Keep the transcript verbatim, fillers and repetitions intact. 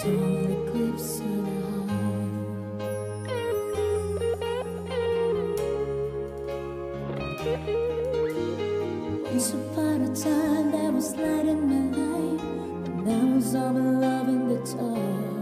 tall eclipse of the heart. Once upon a time there was light in my life, and I was all alone in the dark.